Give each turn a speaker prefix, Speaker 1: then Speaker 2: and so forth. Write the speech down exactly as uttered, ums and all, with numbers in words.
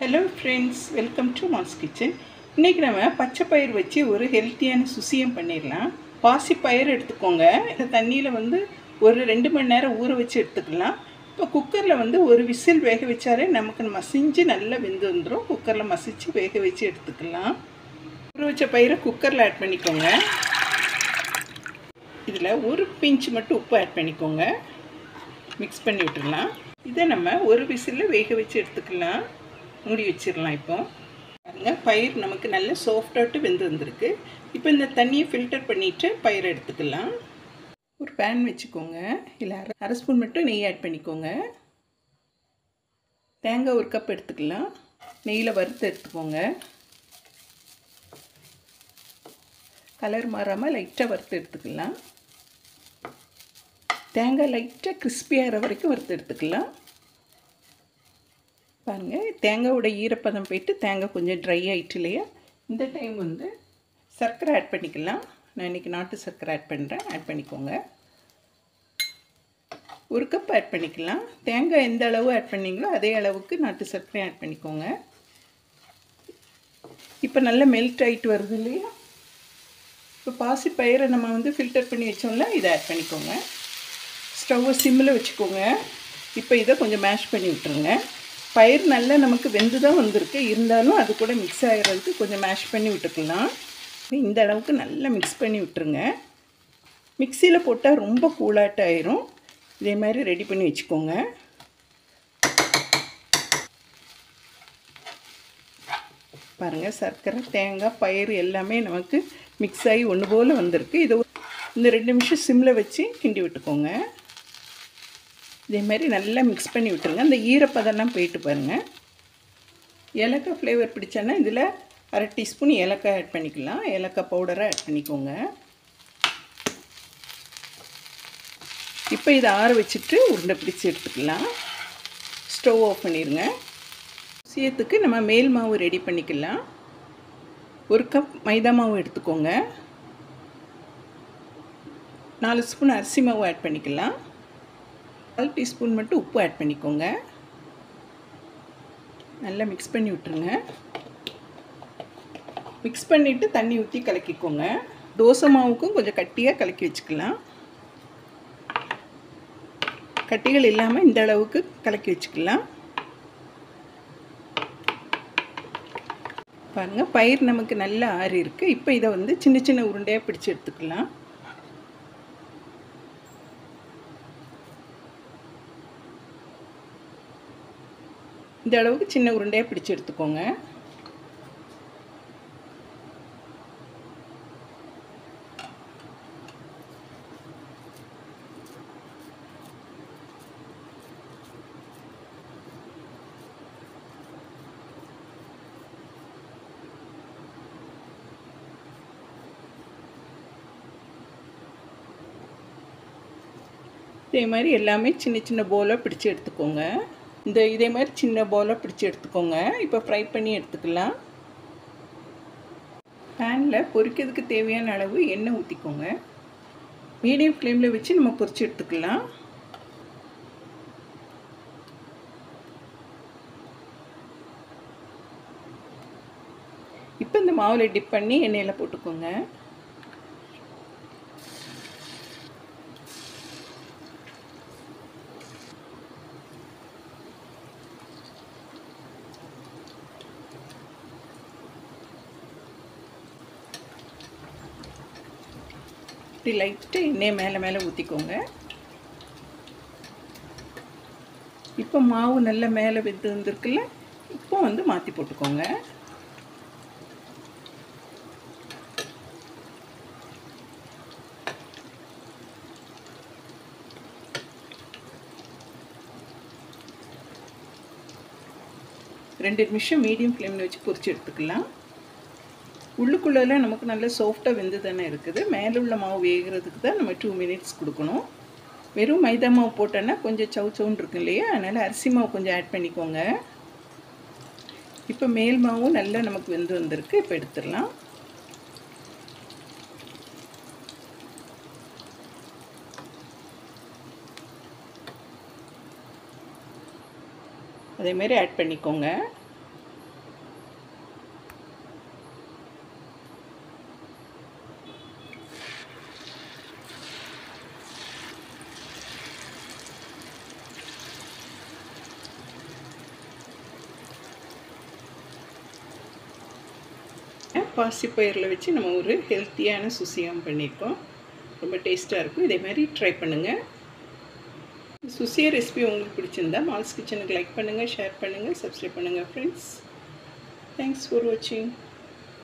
Speaker 1: Hello friends, welcome to mass kitchen. இன்றைக்கி நம்ம பச்சை பயிர் வச்சு ஒரு ஹெல்த்தியான சுசியம் பண்ணிடலாம். பாசி பயிர் எடுத்துக்கோங்க. இந்த தண்ணியில் வந்து ஒரு ரெண்டு மணி நேரம் ஊற வச்சு எடுத்துக்கலாம். இப்போ குக்கரில் வந்து ஒரு விசில் வேக வச்சாலே நமக்கு மசிஞ்சு நல்லா வெந்து வந்துடும். குக்கரில் மசிச்சு வேக வச்சு எடுத்துக்கலாம். ஊற வச்ச பயிரை குக்கரில் ஆட் பண்ணிக்கோங்க. இதில் ஒரு பிஞ்ச் மட்டும் உப்பு ஆட் பண்ணிக்கோங்க. மிக்ஸ் பண்ணி விட்டுடலாம். இதை நம்ம ஒரு விசிலில் வேக வச்சு எடுத்துக்கலாம். மூடி வச்சிடலாம். இப்போ பாருங்கள், பயிர் நமக்கு நல்ல சாஃப்டாகிட்டு வெந்து வந்திருக்கு. இப்போ இந்த தண்ணியை ஃபில்டர் பண்ணிவிட்டு பயிரை எடுத்துக்கலாம். ஒரு பேன் வச்சுக்கோங்க. இல்லை அரை அரை ஸ்பூன் மட்டும் நெய் ஆட் பண்ணிக்கோங்க. தேங்காய் ஒரு கப் எடுத்துக்கலாம். நெய்யில் வறுத்து எடுத்துக்கோங்க. கலர் மாறாமல் லைட்டாக வறுத்து எடுத்துக்கலாம். தேங்காய் லைட்டாக கிறிஸ்பியாகிற வரைக்கும் வறுத்து எடுத்துக்கலாம். பாருங்கள், தேங்காயோட ஈரப்பதம் போயிட்டு தேங்காய் கொஞ்சம் ட்ரை ஆகிட்டு இல்லையா? இந்த டைம் வந்து சர்க்கரை ஆட் பண்ணிக்கலாம். நான் இன்றைக்கி நாட்டு சர்க்கரை ஆட் பண்ணுறேன். ஆட் பண்ணிக்கோங்க. ஒரு கப் ஆட் பண்ணிக்கலாம். தேங்காய் எந்த அளவு ஆட் பண்ணிங்களோ அதே அளவுக்கு நாட்டு சர்க்கரை ஆட் பண்ணிக்கோங்க. இப்போ நல்லா மெல்ட் ஆகிட்டு வருது இல்லையா? இப்போ பாசி பயிரை நம்ம வந்து ஃபில்டர் பண்ணி வச்சோம்ல, இதை ஆட் பண்ணிக்கோங்க. ஸ்டவ்வை சிம்மில் வச்சுக்கோங்க. இப்போ இதை கொஞ்சம் மேஷ் பண்ணி விட்டுருங்க. பயிர் நல்லா நமக்கு வெந்து தான் வந்திருக்கு. இருந்தாலும் அது கூட மிக்ஸ் ஆகிறதுக்கு கொஞ்சம் மேஷ் பண்ணி விட்டுக்கலாம். இந்த அளவுக்கு நல்லா மிக்ஸ் பண்ணி விட்டுருங்க. மிக்சியில் போட்டால் ரொம்ப கூலாட்ட ஆயிரும். இதே மாதிரி ரெடி பண்ணி வச்சுக்கோங்க. பாருங்கள், சர்க்கரை தேங்காய் பயிர் எல்லாமே நமக்கு மிக்ஸ் ஆகி ஒன்று போல் வந்திருக்கு. இதை இந்த ரெண்டு நிமிஷம் சிம்மில் வச்சு கிண்டி விட்டுக்கோங்க. இதே மாதிரி நல்லா மிக்ஸ் பண்ணி விட்டுருங்க. அந்த ஈரப்பதெல்லாம் போயிட்டு பாருங்கள். ஏலக்காய் ஃப்ளேவர் பிடிச்சானா இதில் அரை டீஸ்பூன் ஏலக்காய் ஆட் பண்ணிக்கலாம். ஏலக்காய் பவுடரை ஆட் பண்ணிக்கோங்க. இப்போ இதை ஆற வச்சுட்டு உருண்டை பிடிச்சி எடுத்துக்கலாம். ஸ்டவ் ஆஃப் பண்ணிடுங்க. சுசியத்துக்கு நம்ம மேல் மாவு ரெடி பண்ணிக்கலாம். ஒரு கப் மைதா மாவு எடுத்துக்கோங்க. நாலு ஸ்பூன் அரிசி மாவு ஆட் பண்ணிக்கலாம். கால் டீஸ்பூன் மட்டும் உப்பு ஆட் பண்ணிக்கோங்க. நல்லா மிக்ஸ் பண்ணி விட்டுருங்க. மிக்ஸ் பண்ணிவிட்டு தண்ணி ஊற்றி கலக்கிக்கோங்க. தோசை மாவுக்கும் கொஞ்சம் கட்டியாக கலக்கி வச்சுக்கலாம். கட்டிகள் இல்லாமல் இந்த அளவுக்கு கலக்கி வச்சுக்கலாம். பாருங்கள், பயிர் நமக்கு நல்லா ஆறி இருக்குது. இப்போ இதை வந்து சின்ன சின்ன உருண்டையாக பிடிச்சி எடுத்துக்கலாம். இந்த அளவுக்கு சின்ன உருண்டையாக பிடிச்சி எடுத்துக்கோங்க. இதே மாதிரி எல்லாமே சின்ன சின்ன போலாக பிடிச்சி எடுத்துக்கோங்க. இந்த இதே மாதிரி சின்ன போலாக பிடிச்சி எடுத்துக்கோங்க. இப்போ ஃப்ரை பண்ணி எடுத்துக்கலாம். பேனில் பொரிக்கிறதுக்கு தேவையான அளவு எண்ணெய் ஊற்றிக்கோங்க. மீடியம் ஃப்ளேமில் வச்சு நம்ம பொரிச்சு எடுத்துக்கலாம். இப்போ இந்த மாவில் டிப் பண்ணி எண்ணெயில் போட்டுக்கோங்க. இப்படி லைட்டாக எண்ணெய் மேலே மேலே ஊற்றிக்கோங்க. இப்போ மாவு நல்லா மேலே வெந்து வந்துருக்குல்ல, இப்போ வந்து மாற்றி போட்டுக்கோங்க. ரெண்டு நிமிஷம் மீடியம் ஃப்ளேமில் வச்சு பொரிச்சு எடுத்துக்கலாம். உள்ளுக்குள்ளெல்லாம் நமக்கு நல்ல சாஃப்டாக வெந்து தானே இருக்குது. மேலே உள்ள மாவு வேகிறதுக்கு தான் நம்ம டூ மினிட்ஸ் கொடுக்கணும். வெறும் மைதா மாவு போட்டோன்னா கொஞ்சம் சவு சவுன்னு இருக்கும் இல்லையா? அதனால் அரிசி மாவு கொஞ்சம் ஆட் பண்ணிக்கோங்க. இப்போ மேல் மாவும் நல்லா நமக்கு வெந்து வந்திருக்கு. இப்போ எடுத்துடலாம். அதேமாரி ஆட் பண்ணிக்கோங்க. பாசிப்பயிரில் வச்சு நம்ம ஒரு ஹெல்த்தியான சுசியம் பண்ணியிருக்கோம். ரொம்ப டேஸ்ட்டாக இருக்கும். இதே மாதிரி ட்ரை பண்ணுங்கள். சுசிய ரெசிபி உங்களுக்கு பிடிச்சிருந்தா மால்ஸ் கிச்சனுக்கு லைக் பண்ணுங்கள், ஷேர் பண்ணுங்கள், சப்ஸ்கிரைப் பண்ணுங்கள் ஃப்ரெண்ட்ஸ். தேங்க்ஸ் ஃபார் வாட்சிங்.